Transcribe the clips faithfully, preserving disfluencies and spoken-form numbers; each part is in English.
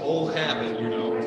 old habit, you know.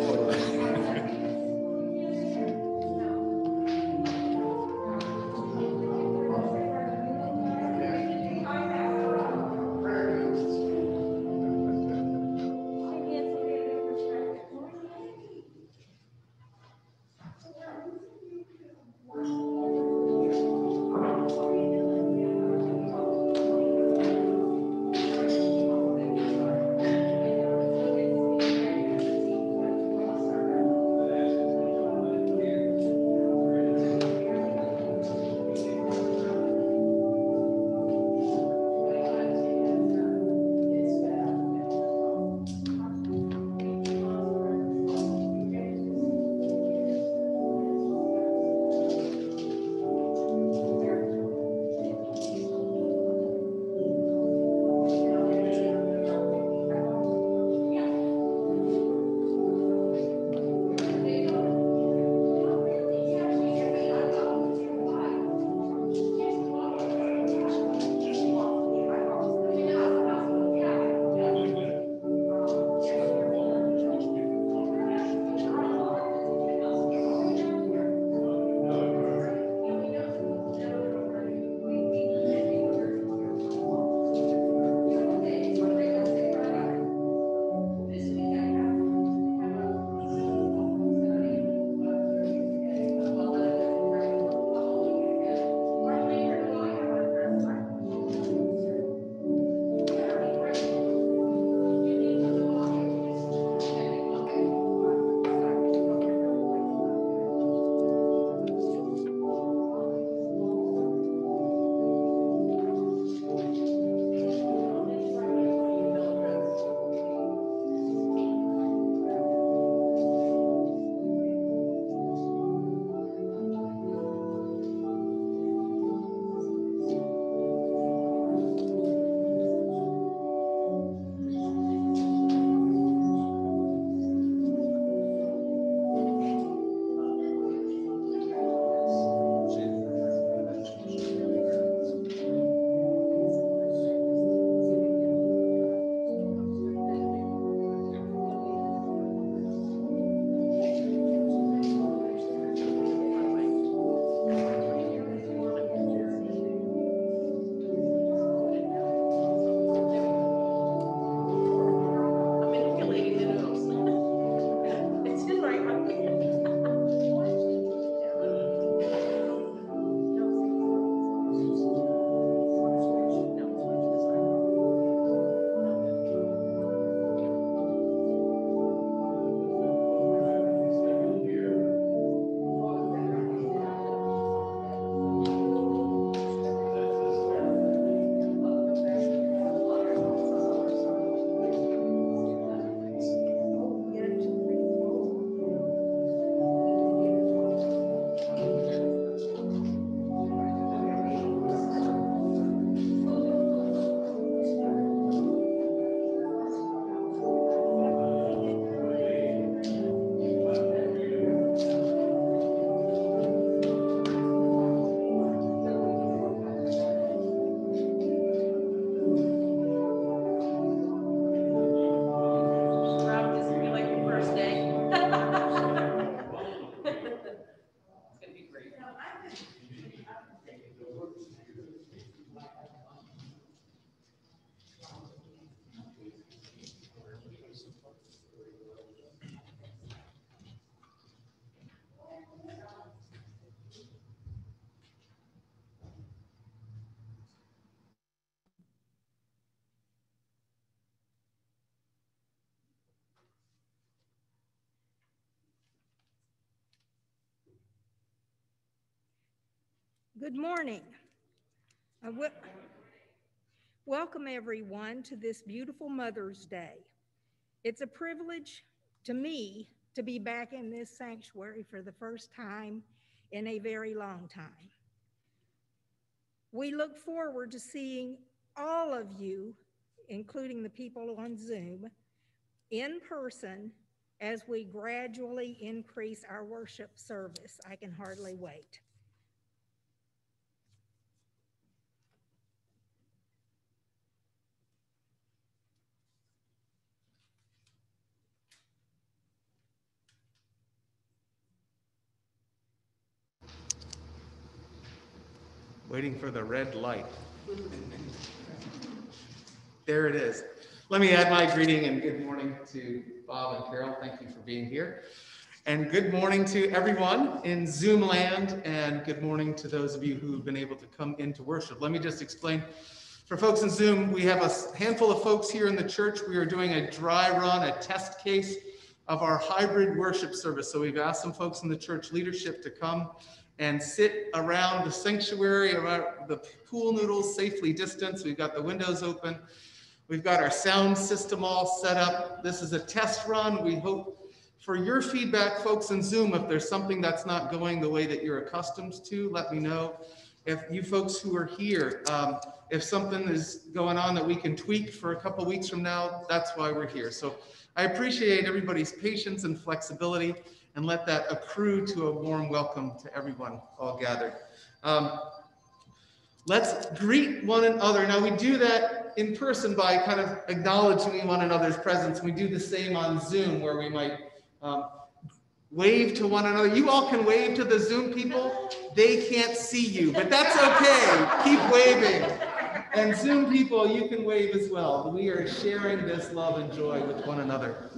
Good morning. Uh, w- welcome everyone to this beautiful Mother's Day. It's a privilege to me to be back in this sanctuary for the first time in a very long time. We look forward to seeing all of you, including the people on Zoom, in person as we gradually increase our worship service. I can hardly wait. Waiting for the red light. There it is. Let me add my greeting and good morning to Bob and Carol. Thank you for being here. And good morning to everyone in Zoom land, and good morning to those of you who've been able to come into worship. Let me just explain. For folks in Zoom, we have a handful of folks here in the church. We are doing a dry run, a test case of our hybrid worship service. So we've asked some folks in the church leadership to come and sit around the sanctuary, around the pool noodles, safely distanced. We've got the windows open. We've got our sound system all set up. This is a test run. We hope for your feedback, folks in Zoom, if there's something that's not going the way that you're accustomed to, let me know. If you folks who are here, um, if something is going on that we can tweak for a couple weeks from now, that's why we're here. So I appreciate everybody's patience and flexibility, and let that accrue to a warm welcome to everyone all gathered. Um, let's greet one another. Now we do that in person by kind of acknowledging one another's presence. We do the same on Zoom, where we might um, wave to one another. You all can wave to the Zoom people. They can't see you, but that's okay. Keep waving. And Zoom people, you can wave as well. We are sharing this love and joy with one another.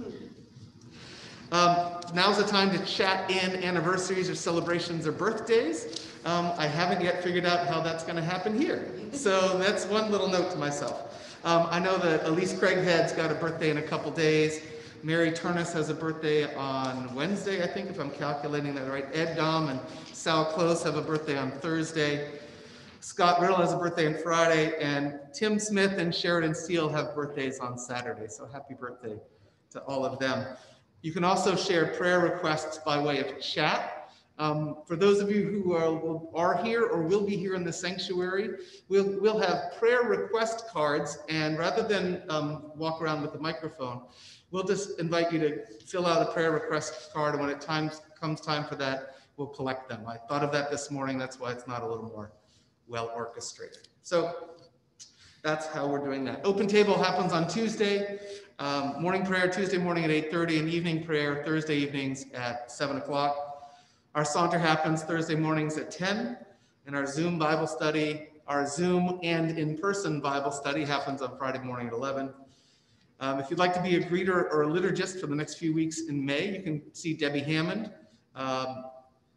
Um, now's the time to chat in anniversaries or celebrations or birthdays. Um, I haven't yet figured out how that's going to happen here. So that's one little note to myself. Um, I know that Elise Craighead's got a birthday in a couple days. Mary Turnus has a birthday on Wednesday, I think, if I'm calculating that right. Ed Dom and Sal Close have a birthday on Thursday. Scott Riddle has a birthday on Friday, and Tim Smith and Sheridan Steele have birthdays on Saturday. So happy birthday to all of them. You can also share prayer requests by way of chat. Um, for those of you who are, are here or will be here in the sanctuary, we'll, we'll have prayer request cards, and rather than um, walk around with the microphone, we'll just invite you to fill out a prayer request card, and when it times, comes time for that, we'll collect them. I thought of that this morning, that's why it's not a little more well orchestrated. So that's how we're doing that. Open table happens on Tuesday. Um, morning prayer Tuesday morning at eight thirty, and evening prayer Thursday evenings at seven o'clock. Our saunter happens Thursday mornings at ten, and our Zoom Bible study, our Zoom and in-person Bible study happens on Friday morning at eleven. Um, if you'd like to be a greeter or a liturgist for the next few weeks in May, you can see Debbie Hammond. Um,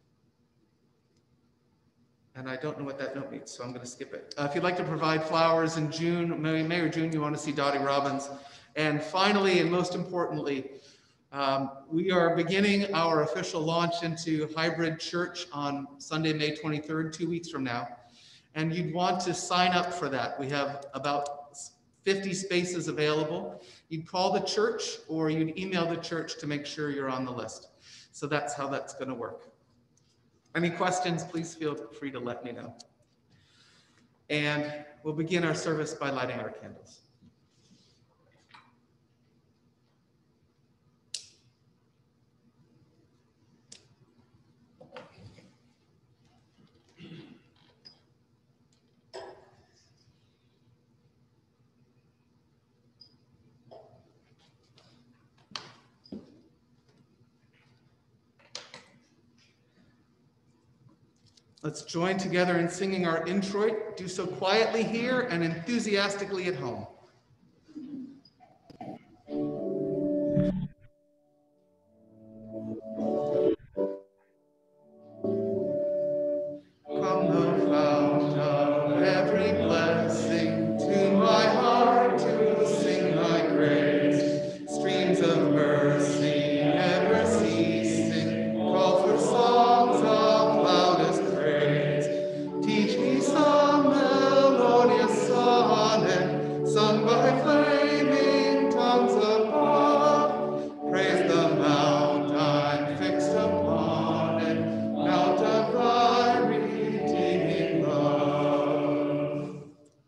and I don't know what that note means, so I'm going to skip it. Uh, if you'd like to provide flowers in June, May, May or June, you want to see Dottie Robbins. And finally, and most importantly, um, we are beginning our official launch into hybrid church on Sunday, May twenty-third, two weeks from now. And you'd want to sign up for that. We have about fifty spaces available. You'd call the church or you'd email the church to make sure you're on the list. So that's how that's going to work. Any questions, please feel free to let me know. And we'll begin our service by lighting our candles. Let's join together in singing our introit. Do so quietly here and enthusiastically at home. Come the fount of every blessing, tune my heart to sing thy grace. Streams of mercy never ceasing, call for songs of loudest praise. Teach me some melodious sonnet, sung by flaming tongues above. Praise the mount I'm fixed upon it, mount of thy redeeming love.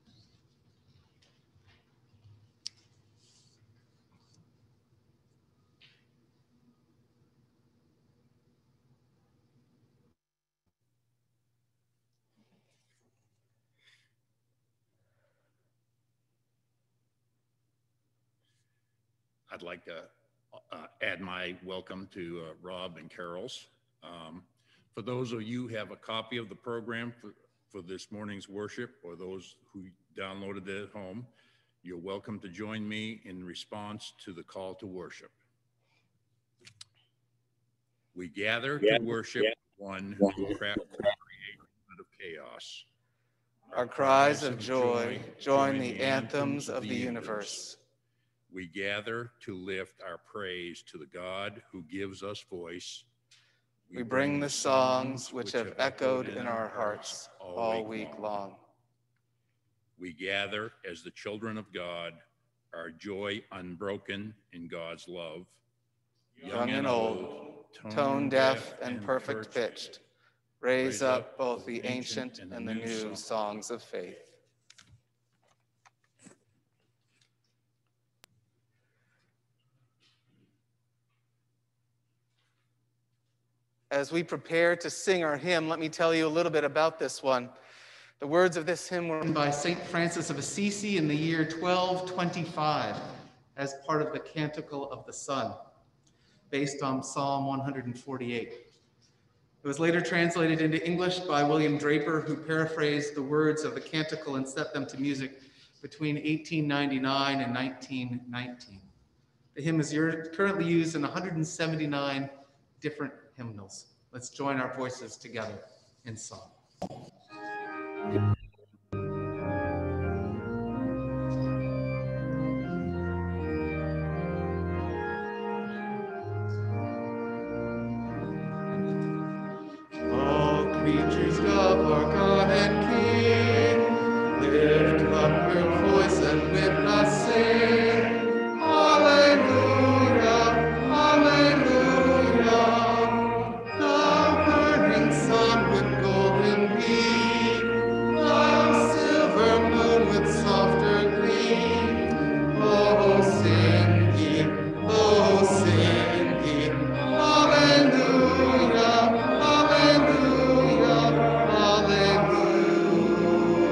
I'd like to uh, add my welcome to uh, Rob and Carol's. Um, for those of you who have a copy of the program, for, for this morning's worship, or those who downloaded it at home, you're welcome to join me in response to the call to worship. We gather to worship one who created out of chaos. Our cries of joy join the anthems of the universe. We gather to lift our praise to the God who gives us voice. We bring the songs which have echoed in our hearts all week long. We gather as the children of God, our joy unbroken in God's love. Young and old, tone deaf and perfect pitched, raise up both the ancient and the new songs of faith. As we prepare to sing our hymn, let me tell you a little bit about this one. The words of this hymn were written by Saint Francis of Assisi in the year twelve twenty-five as part of the Canticle of the Sun, based on Psalm one forty-eight. It was later translated into English by William Draper, who paraphrased the words of the canticle and set them to music between eighteen ninety-nine and nineteen nineteen. The hymn is currently used in one hundred seventy-nine different hymnals. Let's join our voices together in song. All creatures love our God and King. Lift up your voice and with us sing. Hallelujah, hallelujah. The burning sun with golden beam, the silver moon with softer gleam. Oh, sing ye, oh, sing ye. Hallelujah, hallelujah, hallelujah.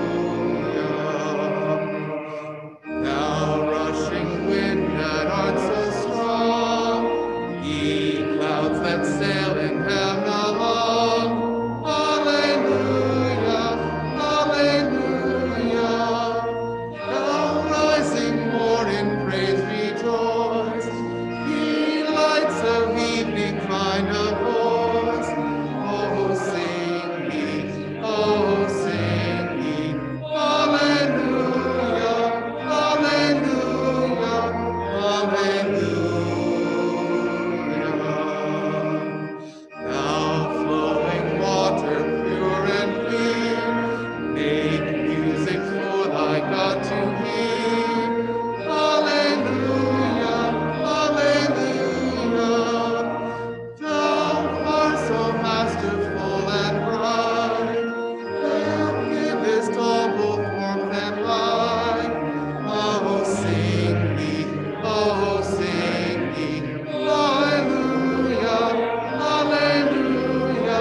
Thou rushing wind that art so strong, ye clouds that sail in heaven along. Hallelujah, hallelujah. Thou rising morning praise rejoice, ye lights of evening find a voice. Oh, sing ye, oh, sing ye. Hallelujah, hallelujah, hallelujah. Thou flowing water, pure and clear, make music for thy God to hear. Hallelujah, hallelujah. Thou art so masterful and bright, thou givest all both warmth and light. Oh, sing ye, oh, sing ye. Hallelujah, hallelujah,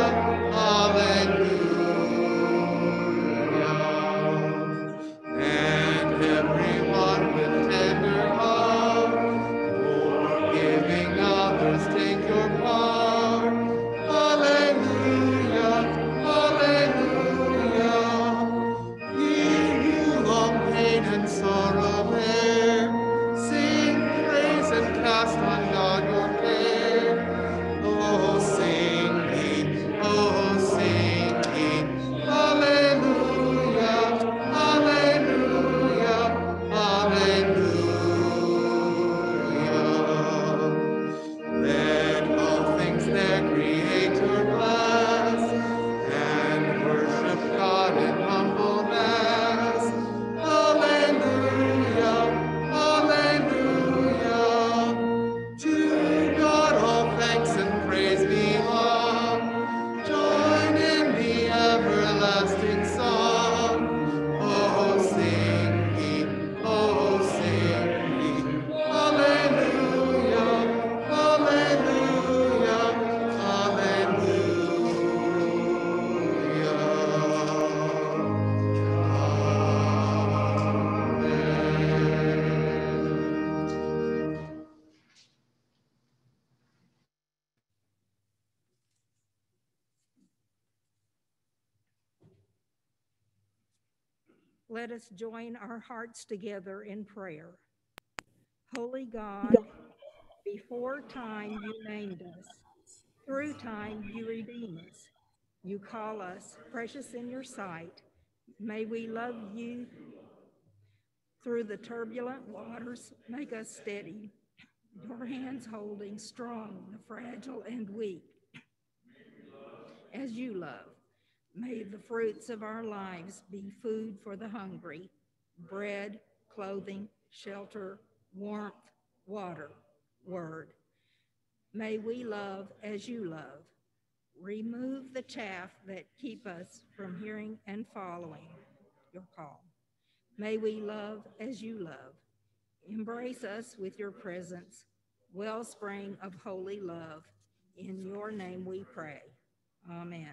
hallelujah. And everyone with tender heart, forgiving others, take your part. Hallelujah, hallelujah. Ye who long pain and sorrow bear, sing praise and cast on God your care. Oh, sing ye, oh, sing ye. Hallelujah, hallelujah, hallelujah. Let all things their Creator bless, and worship God in humbleness. Hallelujah, hallelujah. To Let us join our hearts together in prayer. Holy God, before time you named us. Through time you redeem us. You call us precious in your sight. May we love you through the turbulent waters. Make us steady, your hands holding strong the fragile and weak. As you love, may the fruits of our lives be food for the hungry, bread, clothing, shelter, warmth, water, word. May we love as you love. Remove the chaff that keep us from hearing and following your call. May we love as you love. Embrace us with your presence, wellspring of holy love. In your name we pray. Amen.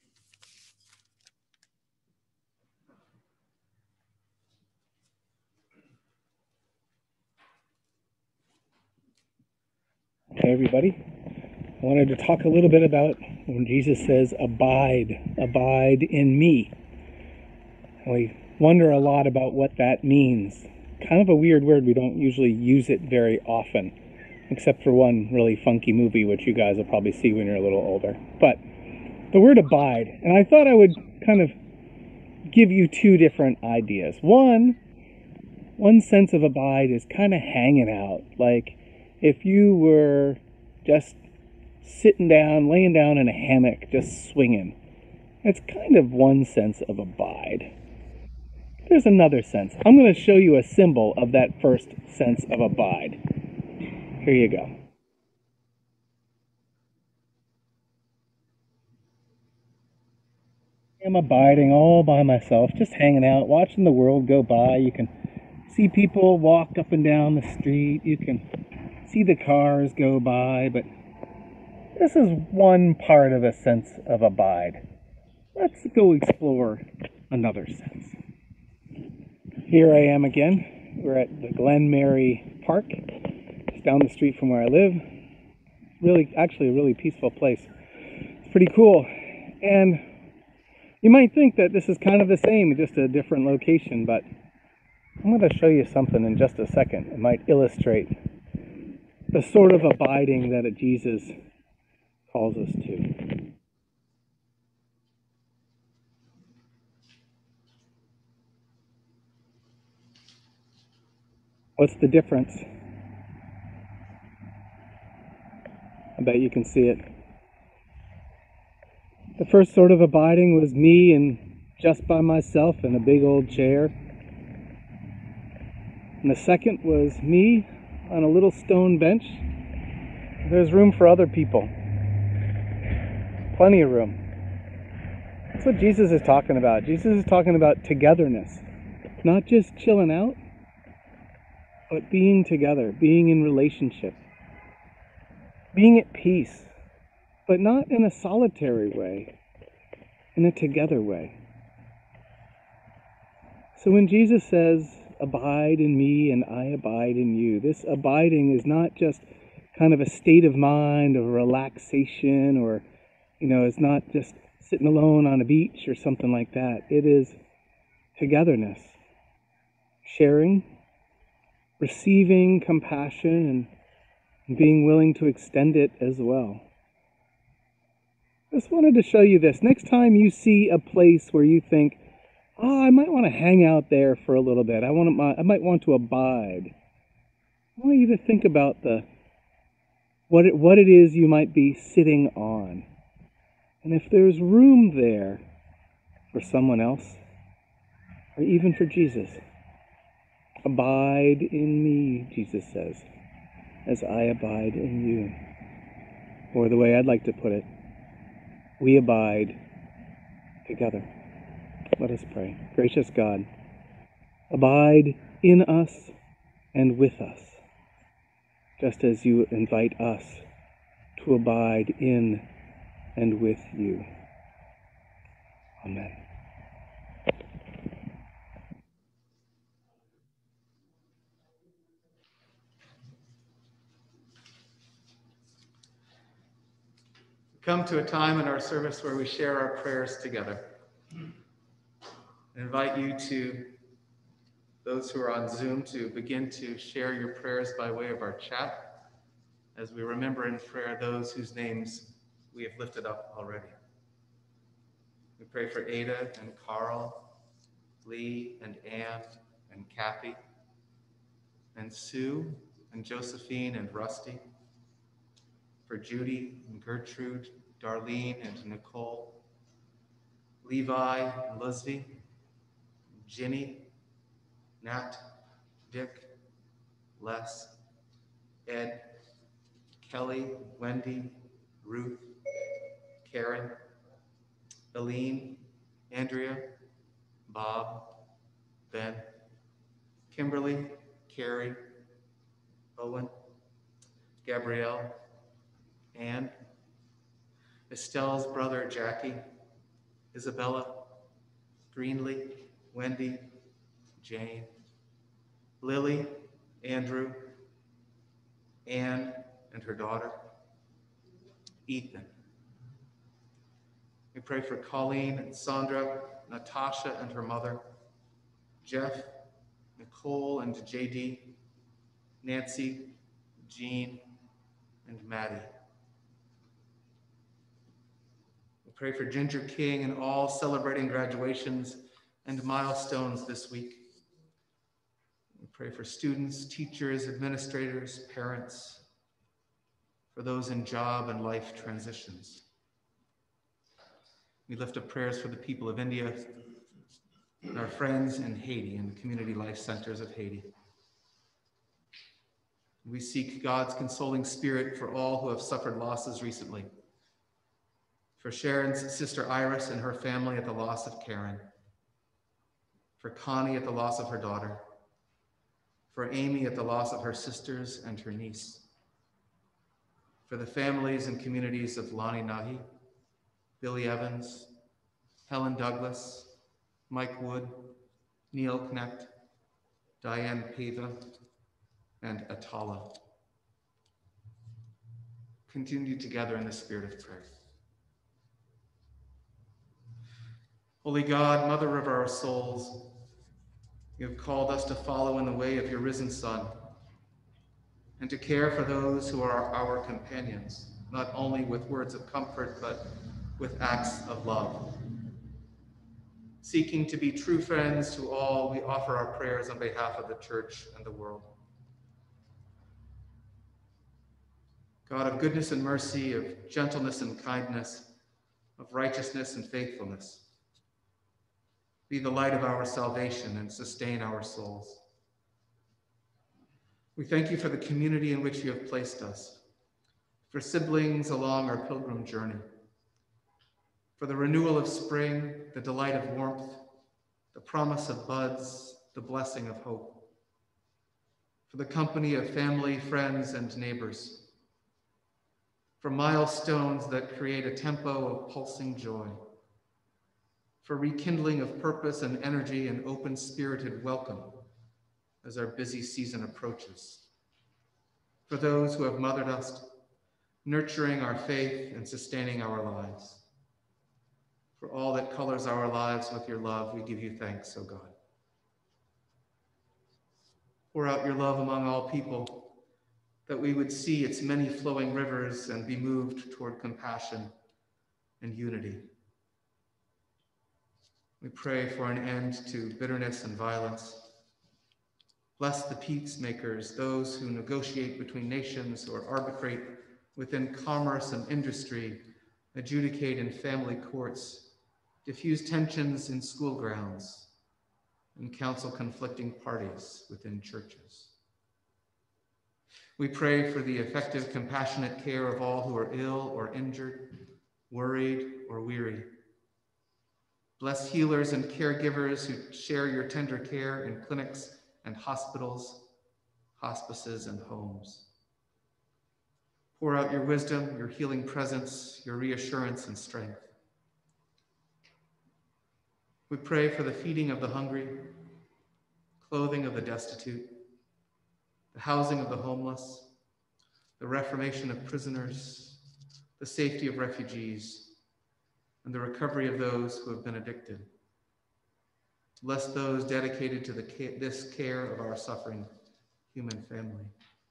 Hey everybody, I wanted to talk a little bit about when Jesus says, abide, abide in me. And we wonder a lot about what that means. Kind of a weird word, we don't usually use it very often, except for one really funky movie, which you guys will probably see when you're a little older. But the word abide, and I thought I would kind of give you two different ideas. One, one sense of abide is kind of hanging out, like if you were just sitting down, laying down in a hammock, just swinging. That's kind of one sense of abide. There's another sense. I'm going to show you a symbol of that first sense of abide. Here you go. I'm abiding all by myself, just hanging out, watching the world go by. You can see people walk up and down the street. You can see the cars go by, but this is one part of a sense of abide. Let's go explore another sense. Here I am again. We're at the Glen Mary Park. It's down the street from where I live. Really, actually a really peaceful place. It's pretty cool. And you might think that this is kind of the same, just a different location, but I'm going to show you something in just a second. It might illustrate the sort of abiding that Jesus calls us to. What's the difference? I bet you can see it. The first sort of abiding was me and just by myself in a big old chair. And the second was me on a little stone bench. There's room for other people. Plenty of room. That's what Jesus is talking about. Jesus is talking about togetherness. Not just chilling out, but being together, being in relationship. Being at peace, but not in a solitary way, in a together way. So when Jesus says, abide in me and I abide in you, this abiding is not just kind of a state of mind of relaxation, or, you know, it's not just sitting alone on a beach or something like that. It is togetherness, sharing, receiving compassion, and being willing to extend it as well. Just wanted to show you this. Next time you see a place where you think, oh, I might want to hang out there for a little bit. I want to, I might want to abide. I want you to think about the what it, what it is you might be sitting on. And if there's room there for someone else, or even for Jesus. Abide in me, Jesus says, as I abide in you. Or the way I'd like to put it, we abide together. Let us pray. Gracious God, abide in us and with us, just as you invite us to abide in and with you. Amen. Come to a time in our service where we share our prayers together. I invite you to those who are on Zoom to begin to share your prayers by way of our chat as we remember in prayer those whose names we have lifted up already. We pray for Ada and Carl, Lee and Ann and Kathy, and Sue and Josephine and Rusty, for Judy and Gertrude, Darlene and Nicole, Levi and Leslie, Ginny, Nat, Dick, Les, Ed, Kelly, Wendy, Ruth, Karen, Aline, Andrea, Bob, Ben, Kimberly, Carrie, Owen, Gabrielle, Anne, Estelle's brother Jackie, Isabella, Greenlee, Wendy, Jane, Lily, Andrew, Anne and her daughter, Ethan. We pray for Colleen and Sandra, Natasha and her mother, Jeff, Nicole and J D, Nancy, Jean, and Maddie. We pray for Ginger King and all celebrating graduations and milestones this week. We pray for students, teachers, administrators, parents, for those in job and life transitions. We lift up prayers for the people of India and our friends in Haiti and the community life centers of Haiti. We seek God's consoling spirit for all who have suffered losses recently. For Sharon's sister Iris and her family at the loss of Karen. For Connie at the loss of her daughter. For Amy at the loss of her sisters and her niece. For the families and communities of Lonnie Nahi, Billy Evans, Helen Douglas, Mike Wood, Neil Knecht, Diane Pava, and Atala. Continue together in the spirit of prayer. Holy God, mother of our souls, you have called us to follow in the way of your risen Son and to care for those who are our companions, not only with words of comfort, but with acts of love. Seeking to be true friends to all, we offer our prayers on behalf of the church and the world. God of goodness and mercy, of gentleness and kindness, of righteousness and faithfulness, be the light of our salvation and sustain our souls. We thank you for the community in which you have placed us, for siblings along our pilgrim journey, for the renewal of spring, the delight of warmth, the promise of buds, the blessing of hope, for the company of family, friends, and neighbors, for milestones that create a tempo of pulsing joy, for rekindling of purpose and energy and open-spirited welcome as our busy season approaches, for those who have mothered us, nurturing our faith and sustaining our lives. For all that colors our lives with your love, we give you thanks, O God. Pour out your love among all people, that we would see its many flowing rivers and be moved toward compassion and unity. We pray for an end to bitterness and violence. Bless the peacemakers, those who negotiate between nations or arbitrate within commerce and industry, adjudicate in family courts, diffuse tensions in school grounds, and counsel conflicting parties within churches. We pray for the effective, compassionate care of all who are ill or injured, worried or weary. Bless healers and caregivers who share your tender care in clinics and hospitals, hospices, and homes. Pour out your wisdom, your healing presence, your reassurance and strength. We pray for the feeding of the hungry, clothing of the destitute, the housing of the homeless, the reformation of prisoners, the safety of refugees, and the recovery of those who have been addicted. Bless those dedicated to the ca- this care of our suffering human family.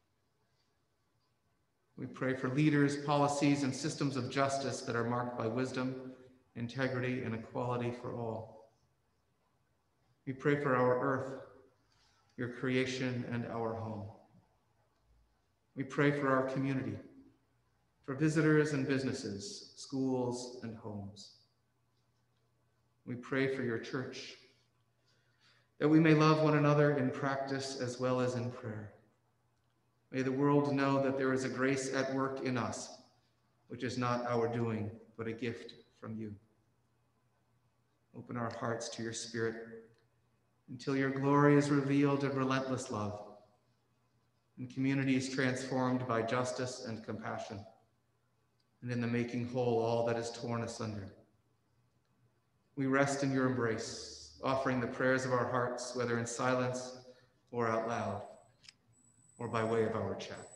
We pray for leaders, policies, and systems of justice that are marked by wisdom, integrity, and equality for all. We pray for our earth, your creation, and our home. We pray for our community, for visitors and businesses, schools and homes. We pray for your church, that we may love one another in practice as well as in prayer. May the world know that there is a grace at work in us, which is not our doing, but a gift from you. Open our hearts to your Spirit until your glory is revealed in relentless love, in communities transformed by justice and compassion, and in the making whole all that is torn asunder. We rest in your embrace, offering the prayers of our hearts, whether in silence or out loud, or by way of our chat.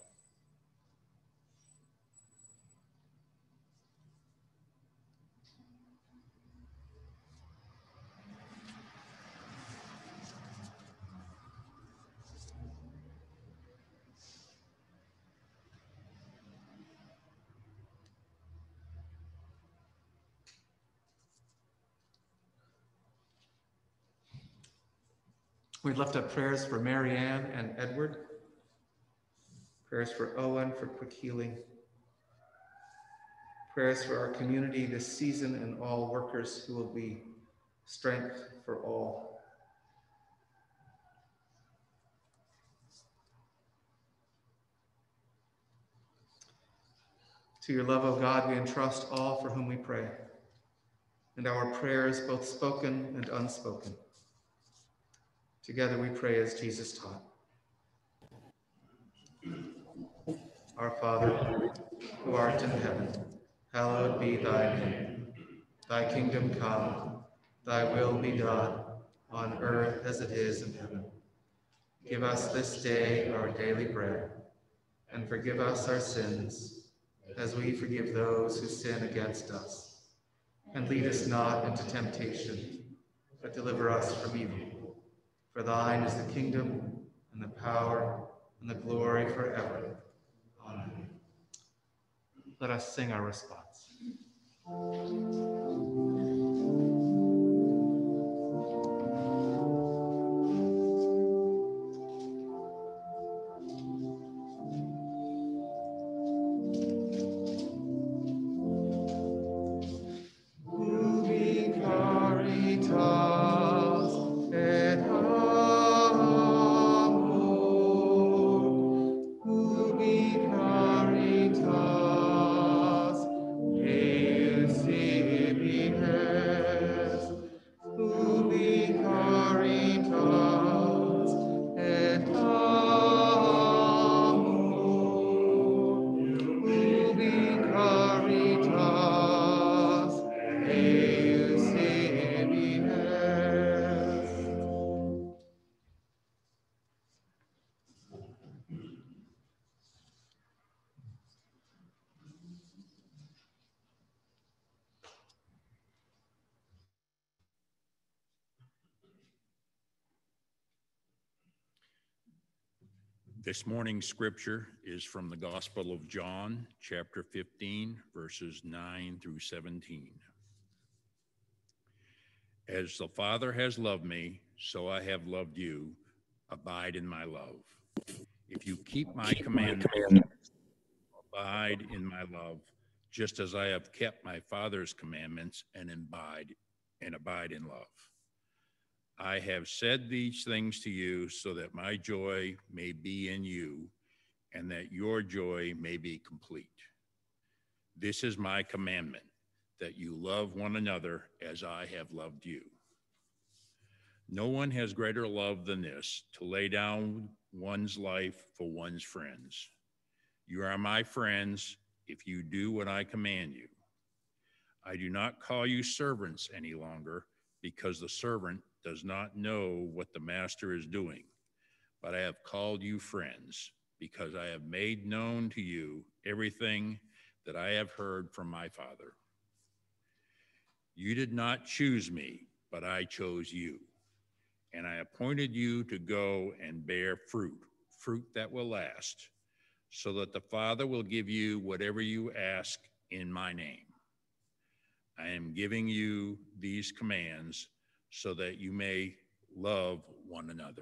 We lift up prayers for Mary Ann and Edward, prayers for Owen for quick healing, prayers for our community this season and all workers who will be strength for all. To your love, O God, we entrust all for whom we pray, and our prayers both spoken and unspoken. Together we pray as Jesus taught. Our Father, who art in heaven, hallowed be thy name. Thy kingdom come, thy will be done, on earth as it is in heaven. Give us this day our daily bread, and forgive us our sins, as we forgive those who sin against us. And lead us not into temptation, but deliver us from evil. For thine is the kingdom, and the power, and the glory forever. Amen. Let us sing our response. This morning's scripture is from the Gospel of John, chapter fifteen, verses nine through seventeen. As the Father has loved me, so I have loved you. Abide in my love. If you keep my commandments, abide in my love, just as I have kept my Father's commandments and abide and abide in love. I have said these things to you so that my joy may be in you and that your joy may be complete. This is my commandment, that you love one another as I have loved you. No one has greater love than this, to lay down one's life for one's friends. You are my friends if you do what I command you. I do not call you servants any longer, because the servant does not know what the master is doing, but I have called you friends, because I have made known to you everything that I have heard from my Father. You did not choose me, but I chose you And I appointed you to go and bear fruit, fruit that will last, so that the Father will give you whatever you ask in my name. I am giving you these commands so that you may love one another.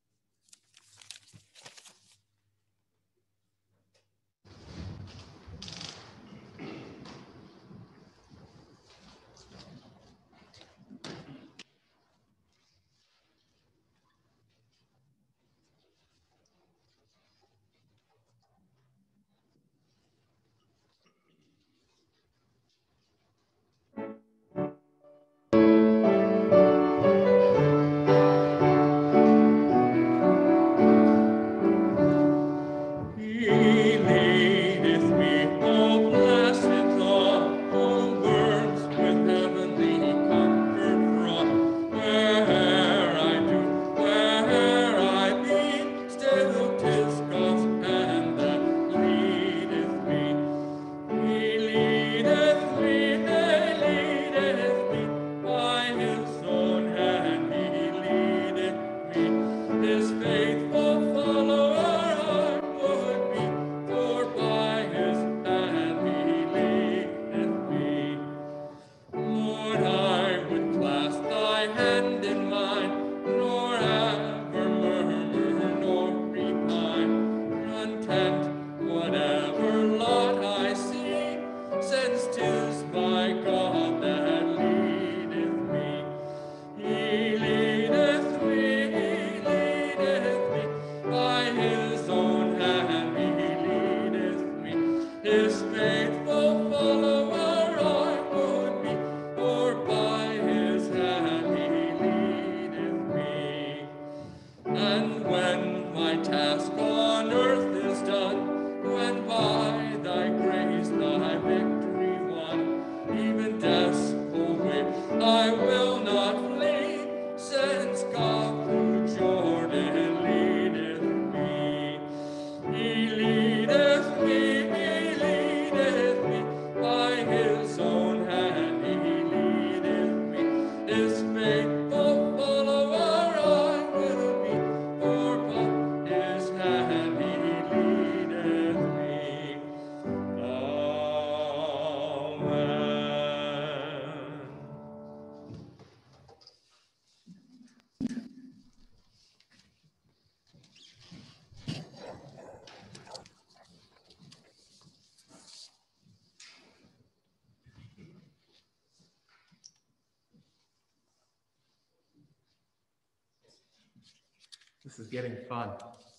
This is getting fun.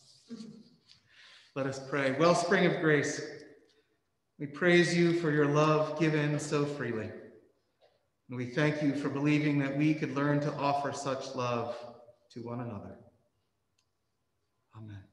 Let us pray. Wellspring of grace, we praise you for your love given so freely. And we thank you for believing that we could learn to offer such love to one another. Amen.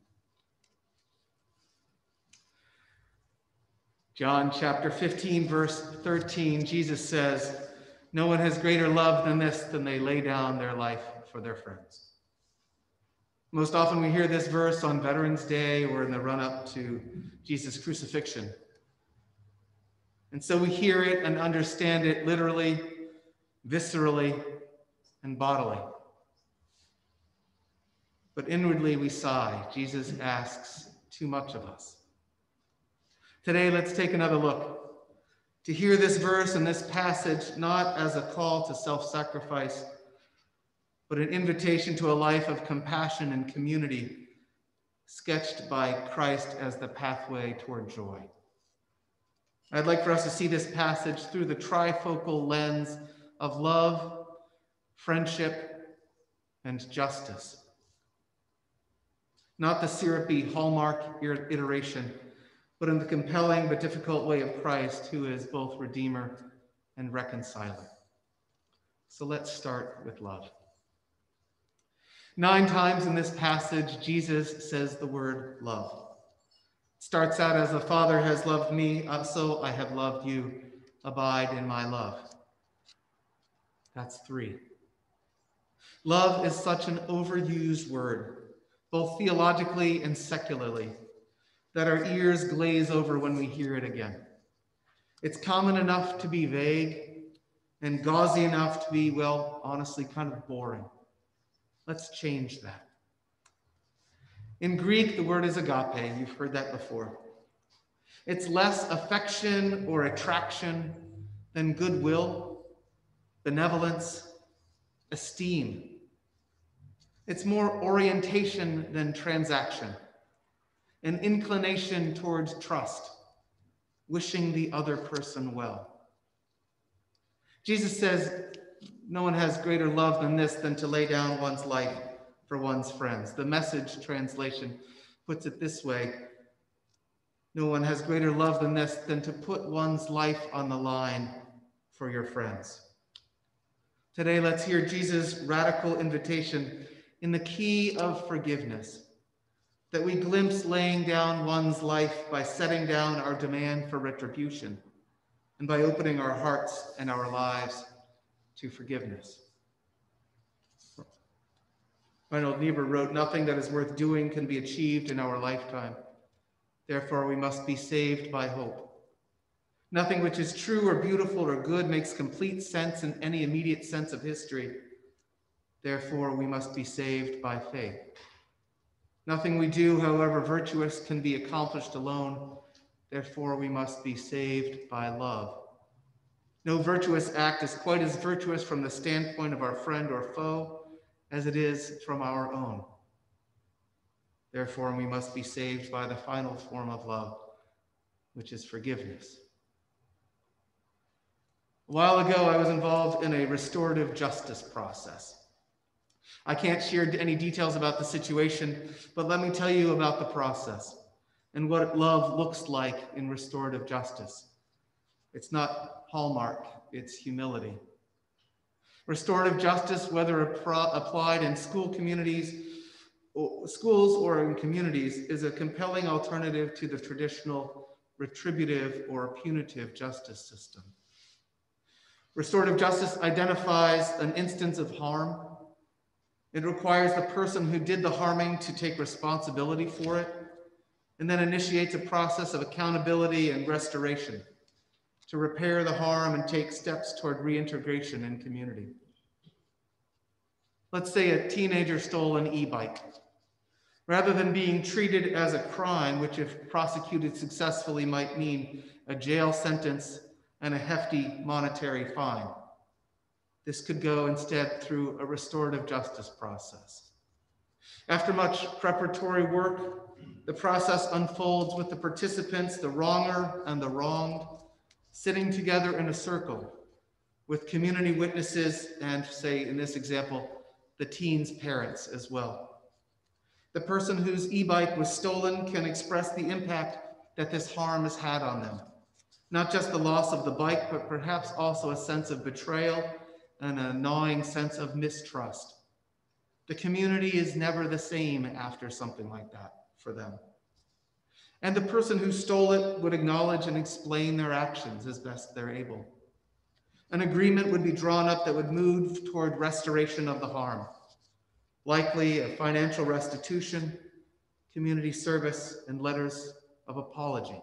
John chapter fifteen, verse thirteen, Jesus says, "No one has greater love than this, than they lay down their life for their friends." Most often we hear this verse on Veterans Day or in the run-up to Jesus' crucifixion. And so we hear it and understand it literally, viscerally, and bodily. But inwardly we sigh. Jesus asks too much of us. Today, let's take another look to hear this verse and this passage not as a call to self-sacrifice, but an invitation to a life of compassion and community, sketched by Christ as the pathway toward joy. I'd like for us to see this passage through the trifocal lens of love, friendship, and justice. Not the syrupy hallmark iteration, but in the compelling but difficult way of Christ, who is both Redeemer and reconciler. So let's start with love. Nine times in this passage, Jesus says the word love. It starts out as the Father has loved me, so I have loved you. Abide in my love. That's three. Love is such an overused word, both theologically and secularly, that our ears glaze over when we hear it again. It's common enough to be vague and gauzy enough to be, well, honestly, kind of boring. Let's change that. In Greek, the word is agape. You've heard that before. It's less affection or attraction than goodwill, benevolence, esteem. It's more orientation than transaction, an inclination towards trust, wishing the other person well. Jesus says, no one has greater love than this, than to lay down one's life for one's friends. The Message translation puts it this way: no one has greater love than this, than to put one's life on the line for your friends. Today, let's hear Jesus' radical invitation in the key of forgiveness, that we glimpse laying down one's life by setting down our demand for retribution and by opening our hearts and our lives to forgiveness. Reinhold Niebuhr wrote, "Nothing that is worth doing can be achieved in our lifetime. Therefore, we must be saved by hope. Nothing which is true or beautiful or good makes complete sense in any immediate sense of history. Therefore, we must be saved by faith. Nothing we do, however virtuous, can be accomplished alone. Therefore, we must be saved by love. No virtuous act is quite as virtuous from the standpoint of our friend or foe as it is from our own. Therefore, we must be saved by the final form of love, which is forgiveness." A while ago, I was involved in a restorative justice process. I can't share any details about the situation, but let me tell you about the process and what love looks like in restorative justice. It's not Hallmark, it's humility. Restorative justice, whether applied in school communities, or schools or in communities, is a compelling alternative to the traditional retributive or punitive justice system. Restorative justice identifies an instance of harm. It requires the person who did the harming to take responsibility for it, and then initiates a process of accountability and restoration to repair the harm and take steps toward reintegration in community. Let's say a teenager stole an e-bike. Rather than being treated as a crime, which if prosecuted successfully might mean a jail sentence and a hefty monetary fine, this could go instead through a restorative justice process. After much preparatory work, the process unfolds with the participants, the wronger and the wronged, sitting together in a circle with community witnesses and, say, in this example, the teen's parents as well. The person whose e-bike was stolen can express the impact that this harm has had on them. Not just the loss of the bike, but perhaps also a sense of betrayal and a gnawing sense of mistrust. The community is never the same after something like that for them. And the person who stole it would acknowledge and explain their actions as best they're able. An agreement would be drawn up that would move toward restoration of the harm, likely a financial restitution, community service, and letters of apology.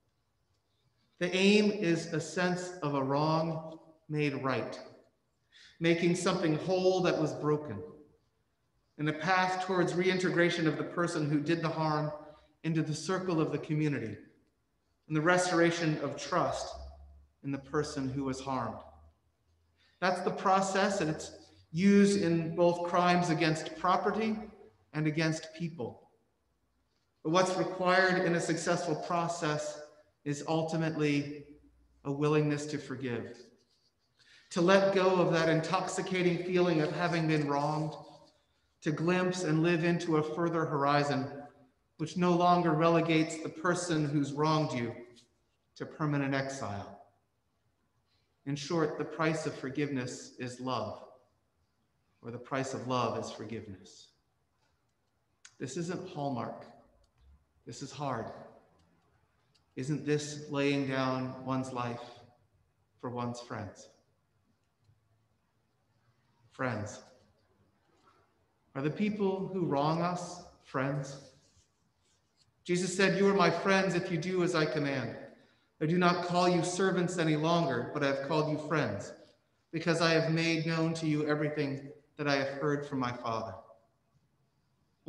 The aim is a sense of a wrong made right, making something whole that was broken, and a path towards reintegration of the person who did the harm into the circle of the community, and the restoration of trust in the person who was harmed. That's the process, and it's used in both crimes against property and against people. But what's required in a successful process is ultimately a willingness to forgive, to let go of that intoxicating feeling of having been wronged, to glimpse and live into a further horizon which no longer relegates the person who's wronged you to permanent exile. In short, the price of forgiveness is love, or the price of love is forgiveness. This isn't Hallmark. This is hard. Isn't this laying down one's life for one's friends? Friends. Are the people who wrong us friends? Jesus said, "You are my friends if you do as I command. I do not call you servants any longer, but I have called you friends, because I have made known to you everything that I have heard from my Father."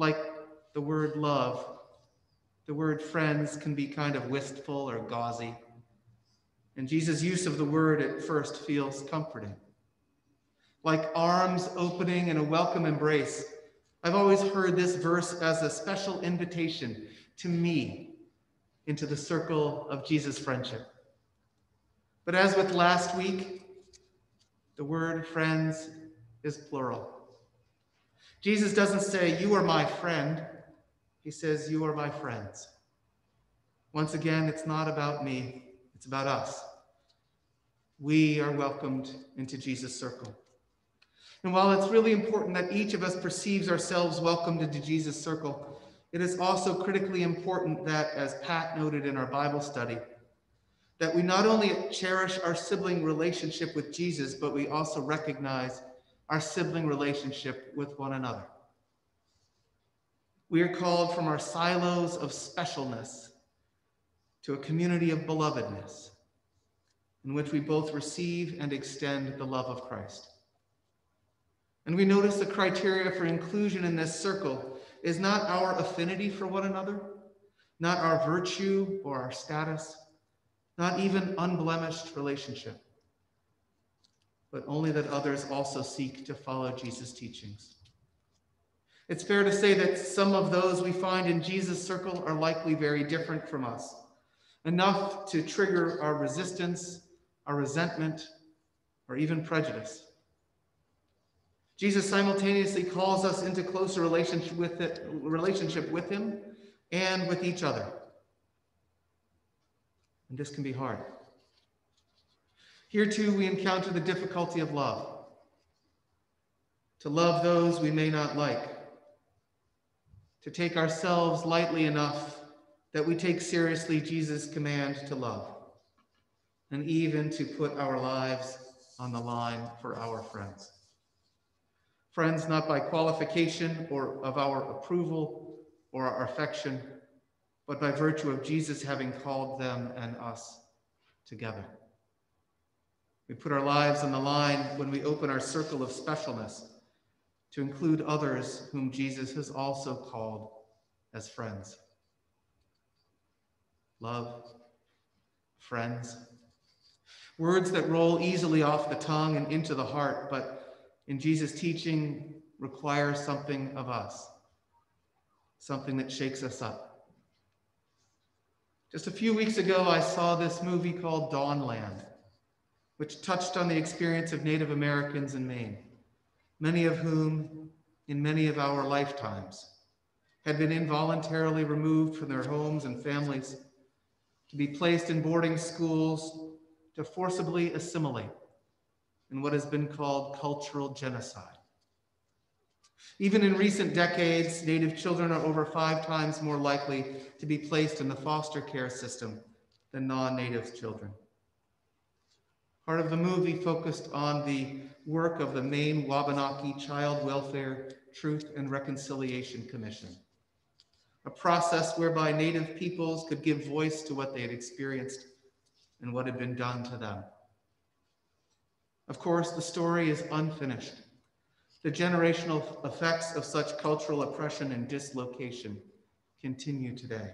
like the word love, the word friends can be kind of wistful or gauzy. And Jesus' use of the word at first feels comforting. Like arms opening in a welcome embrace, I've always heard this verse as a special invitation to me into the circle of Jesus' friendship. But as with last week, the word friends is plural. Jesus doesn't say, "You are my friend." He says, "You are my friends." Once again, it's not about me, it's about us. We are welcomed into Jesus' circle. And while it's really important that each of us perceives ourselves welcomed into Jesus' circle, it is also critically important that, as Pat noted in our Bible study, that we not only cherish our sibling relationship with Jesus, but we also recognize our sibling relationship with one another. We are called from our silos of specialness to a community of belovedness, in which we both receive and extend the love of Christ. And we notice the criteria for inclusion in this circle is not our affinity for one another, not our virtue or our status, not even unblemished relationship, but only that others also seek to follow Jesus' teachings. It's fair to say that some of those we find in Jesus' circle are likely very different from us, enough to trigger our resistance, our resentment, or even prejudice. Jesus simultaneously calls us into closer relationship with, it, relationship with him and with each other. And this can be hard. Here too, we encounter the difficulty of love. To love those we may not like. To take ourselves lightly enough that we take seriously Jesus' command to love. And even to put our lives on the line for our friends. Friends not by qualification or of our approval or our affection, but by virtue of Jesus having called them and us together. We put our lives on the line when we open our circle of specialness to include others whom Jesus has also called as friends. Love, friends, words that roll easily off the tongue and into the heart, but in Jesus' teaching requires something of us, something that shakes us up. Just a few weeks ago, I saw this movie called Dawnland, which touched on the experience of Native Americans in Maine, many of whom, in many of our lifetimes, had been involuntarily removed from their homes and families to be placed in boarding schools to forcibly assimilate in what has been called cultural genocide. Even in recent decades, Native children are over five times more likely to be placed in the foster care system than non-Native children. Part of the movie focused on the work of the Maine Wabanaki Child Welfare Truth and Reconciliation Commission, a process whereby Native peoples could give voice to what they had experienced and what had been done to them. Of course, the story is unfinished. The generational effects of such cultural oppression and dislocation continue today.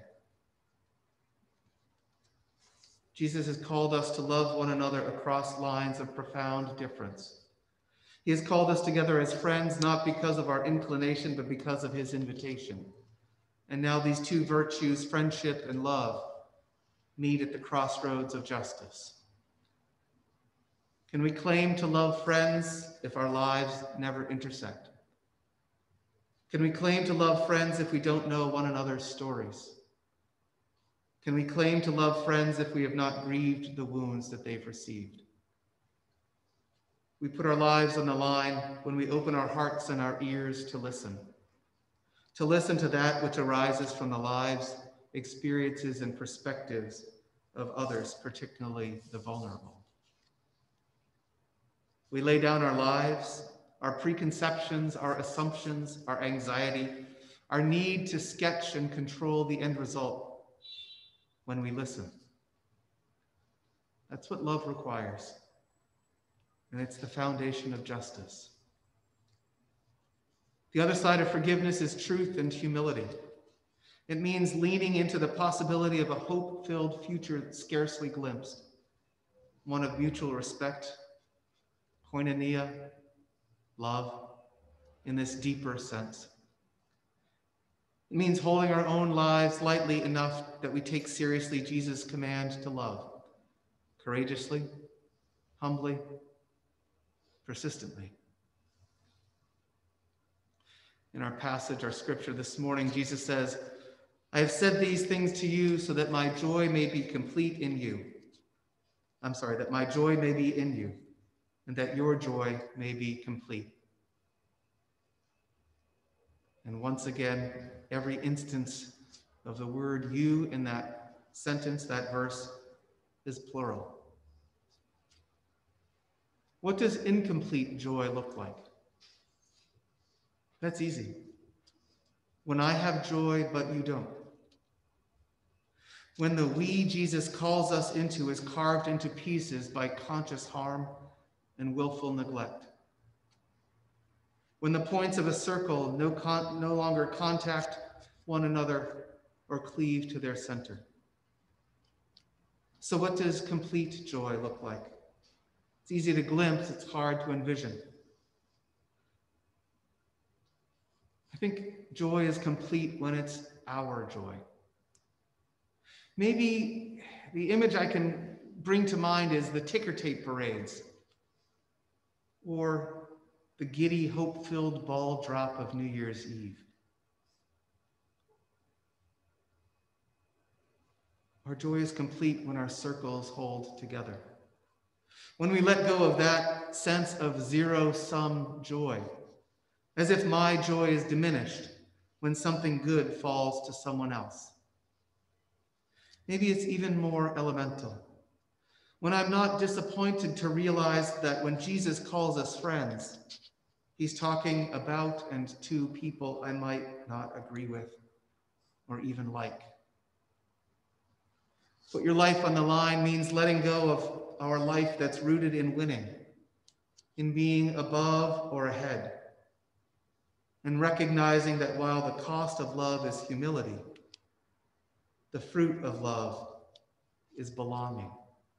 Jesus has called us to love one another across lines of profound difference. He has called us together as friends, not because of our inclination, but because of his invitation. And now these two virtues, friendship and love, meet at the crossroads of justice. Can we claim to love friends if our lives never intersect? Can we claim to love friends if we don't know one another's stories? Can we claim to love friends if we have not grieved the wounds that they've received? We put our lives on the line when we open our hearts and our ears to listen, to listen to that which arises from the lives, experiences, and perspectives of others, particularly the vulnerable. We lay down our lives, our preconceptions, our assumptions, our anxiety, our need to sketch and control the end result when we listen. That's what love requires, and it's the foundation of justice. The other side of forgiveness is truth and humility. It means leaning into the possibility of a hope-filled future scarcely glimpsed, one of mutual respect, koinonia, love, in this deeper sense. It means holding our own lives lightly enough that we take seriously Jesus' command to love, courageously, humbly, persistently. In our passage, our scripture this morning, Jesus says, I have said these things to you so that my joy may be complete in you. I'm sorry, that my joy may be in you, and that your joy may be complete. And once again, every instance of the word you in that sentence, that verse, is plural. What does incomplete joy look like? That's easy. When I have joy, but you don't. When the we Jesus calls us into is carved into pieces by conscious harm and willful neglect. When the points of a circle no, con- no longer contact one another or cleave to their center. So what does complete joy look like? It's easy to glimpse, it's hard to envision. I think joy is complete when it's our joy. Maybe the image I can bring to mind is the ticker tape parades, or the giddy, hope-filled ball drop of New Year's Eve. Our joy is complete when our circles hold together. When we let go of that sense of zero-sum joy, as if my joy is diminished when something good falls to someone else. Maybe it's even more elemental. When I'm not disappointed to realize that when Jesus calls us friends, he's talking about and to people I might not agree with or even like. Put your life on the line means letting go of our life that's rooted in winning, in being above or ahead, and recognizing that while the cost of love is humility, the fruit of love is belonging.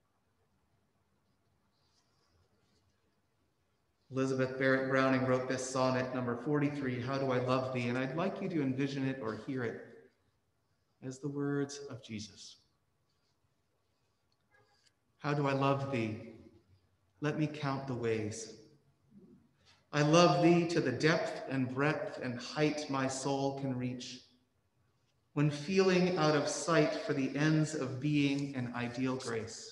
Elizabeth Barrett Browning wrote this sonnet, number forty-three, How Do I Love Thee? And I'd like you to envision it or hear it as the words of Jesus. How do I love thee? Let me count the ways. I love thee to the depth and breadth and height my soul can reach, when feeling out of sight for the ends of being and ideal grace.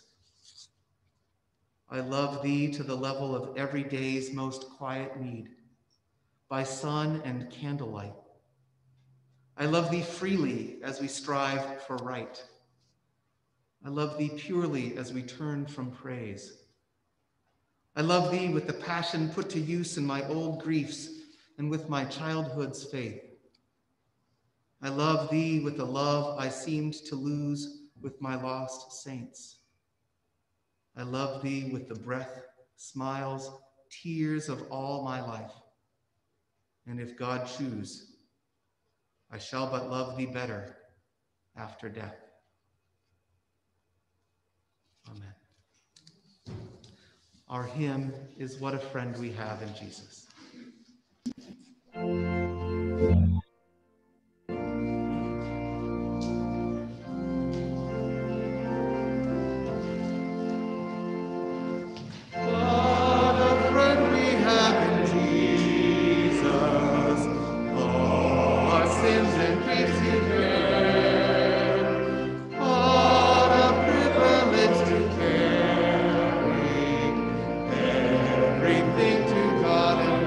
I love thee to the level of every day's most quiet need, by sun and candlelight. I love thee freely as we strive for right. I love thee purely as we turn from praise. I love thee with the passion put to use in my old griefs and with my childhood's faith. I love thee with the love I seemed to lose with my lost saints. I love thee with the breath, smiles, tears of all my life. And if God choose, I shall but love thee better after death. Amen. Our hymn is What a Friend We Have in Jesus. Everything to God and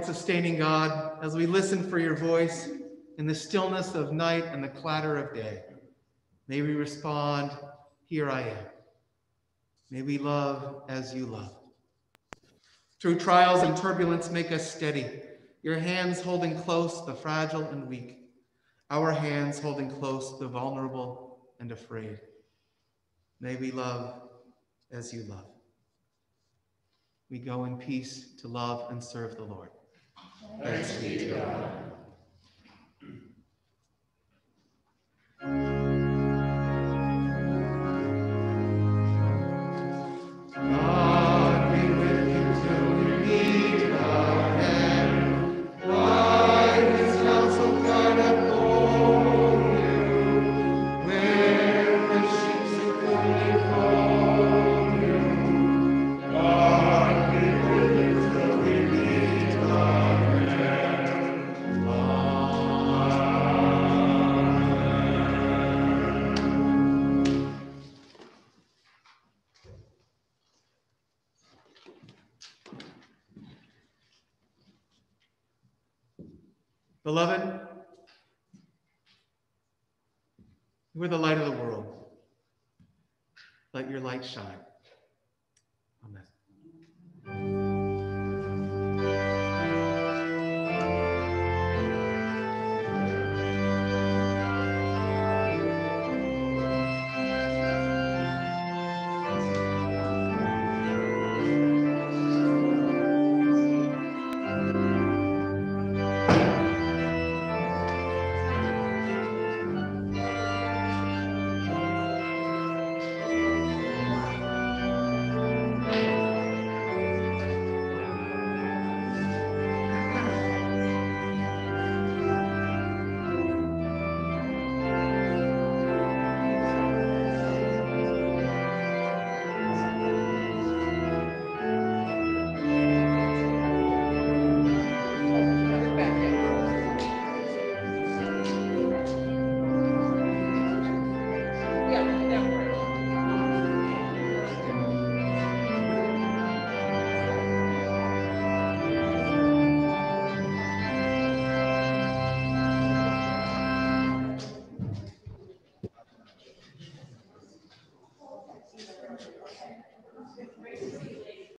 and sustaining God, as we listen for your voice in the stillness of night and the clatter of day, may we respond, here I am. May we love as you love. Through trials and turbulence, make us steady, your hands holding close the fragile and weak, our hands holding close the vulnerable and afraid. May we love as you love. We go in peace to love and serve the Lord. Thanks be to God. God be with you till you meet again. By his counsel guard uphold you, where the sheep securely fold you. God be with you till we meet again. Amen. Beloved, you are the light of the world. Let your light shine.